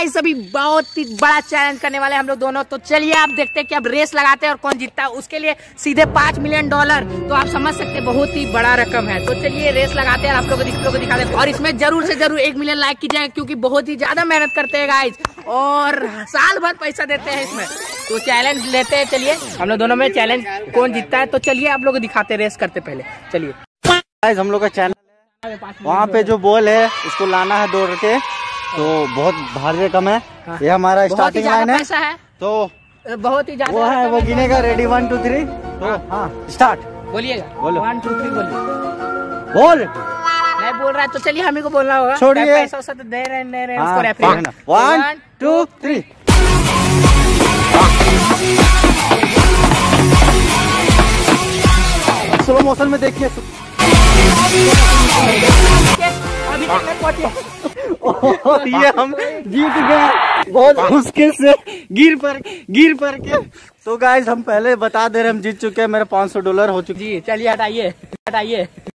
Guys अभी बहुत ही बड़ा चैलेंज करने वाले हम लोग दोनों। तो चलिए आप देखते हैं कि अब रेस लगाते हैं और कौन जीतता है। उसके लिए सीधे $5 मिलियन, तो आप समझ सकते हैं बहुत ही बड़ा रकम है। तो चलिए रेस लगाते हैं और आप लोगों को दिखाते हैं। और इसमें जरूर से जरूर 1 मिलियन लाइक कीजिए, क्योंकि बहुत ही ज्यादा मेहनत करते हैं गाइस और साल भर पैसा देते हैं इसमें। तो चैलेंज लेते हैं, चलिए हम लोग दोनों में चैलेंज कौन जीतता है। तो चलिए आप लोग दिखाते हैं रेस करते पहले। चलिए गाइस हम लोग का चैनल है, वहाँ पे जो बॉल है उसको लाना है दौड़ के, तो बहुत भारी रकम है। ये हमारा स्टार्टिंग लाइन है, तो बहुत ही ज्यादा वो है, वो गिनेगा। रेडी 1 2 3, तो हाँ स्टार्ट बोलिएगा। बोलो 1 2 3 बोलिए। बोल नहीं बोल रहा है तो चलिए हमें को बोलना होगा। छोड़िए, पैसा वैसा तो दे रहे हैं उसको रेफरी। 1 2 3 स्लो मोशन में देखिए। अभी तक पहुंचे ये हम जीत गए बहुत मुश्किल से, गिर पर के। तो गाइस हम पहले बता दे रहे हम जीत चुके हैं। मेरे $500 हो चुके। जी चलिए हटाइए।